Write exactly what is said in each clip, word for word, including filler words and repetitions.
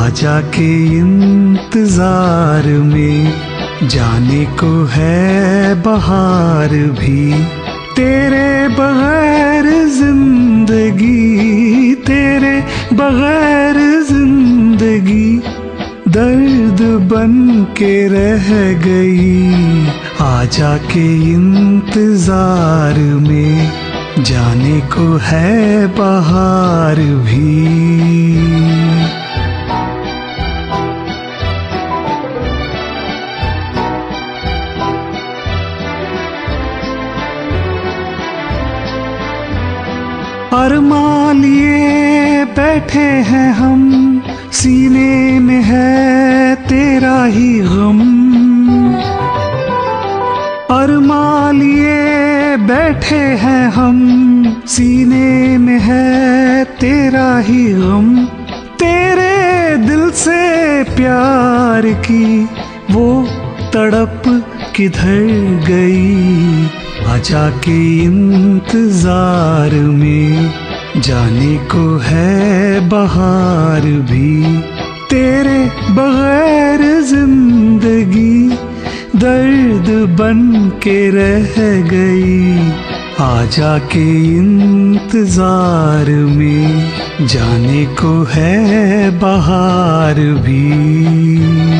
आजा के इंतजार में, जाने को है बहार भी। तेरे बगैर जिंदगी, तेरे बगैर जिंदगी दर्द बन के रह गई। आजा के इंतजार में, जाने को है बहार भी। अरमान लिए बैठे हैं हम, सीने में है तेरा ही गम। अरमान लिए बैठे हैं हम, सीने में है तेरा ही गम। तेरे दिल से प्यार की वो तड़प किधर गई। आजा के इंतजार में, जाने को है बहार भी। तेरे बगैर जिंदगी दर्द बन के रह गई। आजा के इंतजार में, जाने को है बहार भी।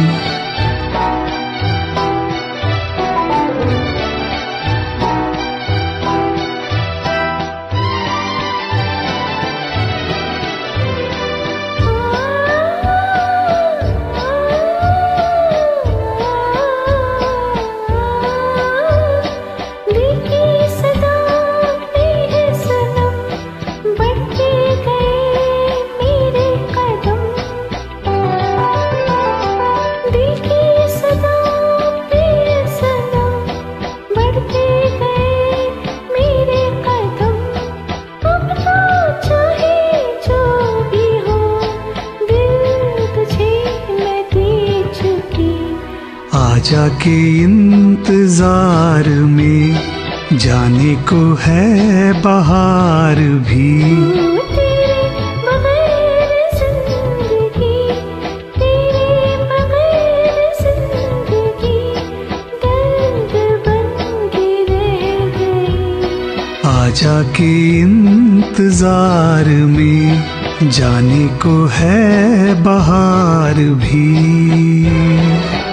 आजा के इंतजार में, जाने को है बहार भी। तेरे बगैर जिंदगी, तेरे बगैर जिंदगी दर्द बन के रह गई। आजा के इंतजार में, जाने को है बहार भी।